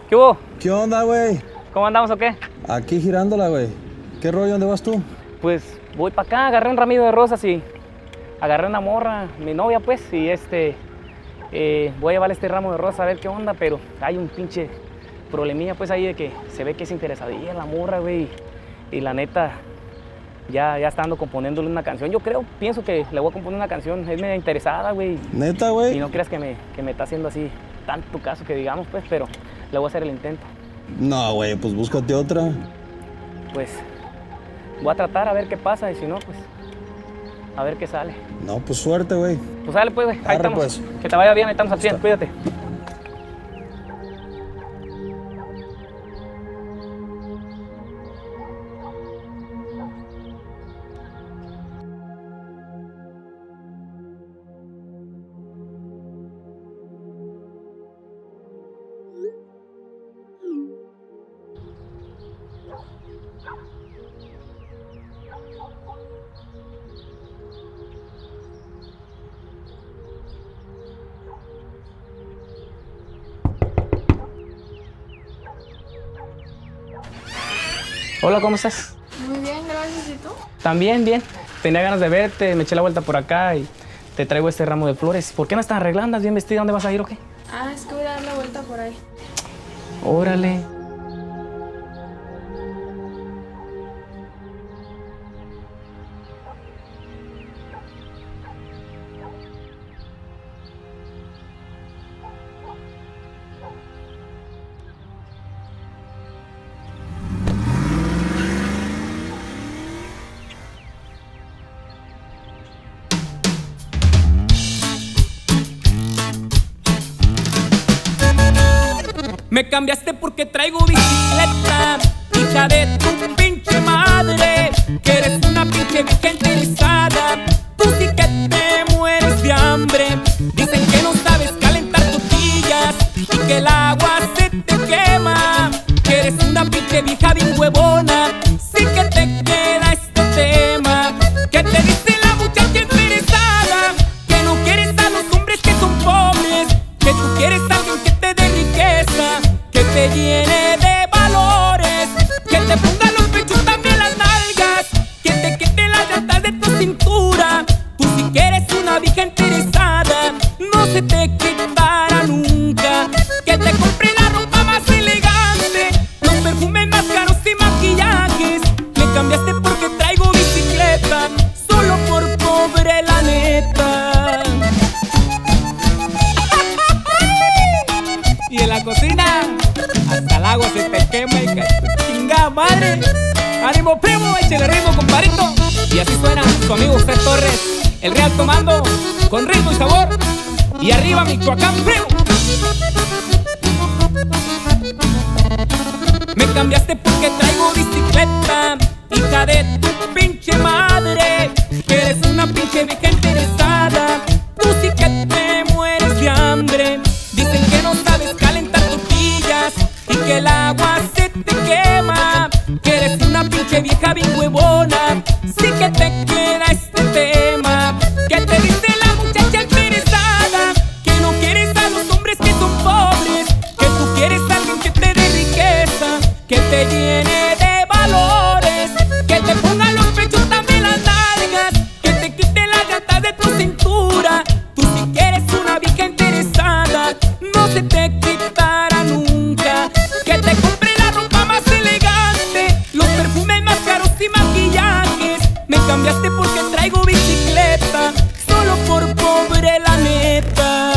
¿Qué hubo? ¿Qué onda, güey? ¿Cómo andamos o qué? Aquí girándola, güey. ¿Qué rollo? ¿Dónde vas tú? Pues voy para acá, agarré un ramillo de rosas y agarré una morra, mi novia pues, y voy a llevarle este ramo de rosas a ver qué onda, pero hay un pinche problemilla pues ahí de que se ve que es interesadilla la morra, güey, y la neta ya estando componiéndole una canción. Yo pienso que le voy a componer una canción, es media interesada, güey. ¿Neta, güey? Y no creas que me está haciendo así tanto caso que digamos pues, pero le voy a hacer el intento. No, güey, pues búscate otra. Pues voy a tratar a ver qué pasa y si no, pues a ver qué sale. No, pues suerte, güey. Pues dale pues, güey, ahí Arre, estamos. pues. Que te vaya bien, ahí estamos al 100, cuídate. Hola, ¿cómo estás? Muy bien, gracias. ¿Y tú? También, bien. Tenía ganas de verte, me eché la vuelta por acá y te traigo este ramo de flores. ¿Por qué no estás arreglando? ¿Andas bien vestida? ¿Dónde vas a ir o qué? Ah, es que voy a dar la vuelta por ahí. Órale. Me cambiaste porque traigo bicicleta, hija de tu pinche madre, que eres una pinche vieja interesada. Tú sí que te mueres de hambre. Dicen que no sabes calentar tortillas y que el agua se te quema, que eres una pinche vieja bien huevona. Sí que te queda este tema, que te dice la muchacha interesada, que no quieres a los hombres que son pobres, que tú quieres a alguien que te dé riqueza, que te llene de valores, que te ponga los pechos también las nalgas, que te quite las llantas de tu cintura. Tú si quieres una vieja interesada, no se te quitará nunca, que te compre la ropa más elegante, los perfumes más caros y maquillajes. Me cambiaste porque traigo bicicleta, solo por pobre la neta. Y en la cocina hasta el agua se te quema y que chingada madre. Ánimo primo, échale ritmo compadrito. Y así suena su amigo Usted Torres, el Real Tomando, con ritmo y sabor. Y arriba Michoacán primo. Me cambiaste porque traigo bicicleta, hija de tu pinche madre, que eres una pinche vieja interesada. Tú sí que te mueres de hambre. Dicen que no sabes calentar tortillas y que el agua se te quema, que eres una pinche vieja bien huevona. Sí que te queda este tema, que te dice la muchacha interesada, que no quieres a los hombres que son pobres, que tú quieres a alguien que te dé riqueza, que te llene de valores, que te ponga los pechos también las nalgas, que te quite las llantas de tu cintura. Tú si quieres una vieja interesada, no se te quitará nunca, que te compre la ropa más elegante, los perfumes más caros y maquillajes. Me cambiaste porque traigo bicicleta, solo por pobre la neta.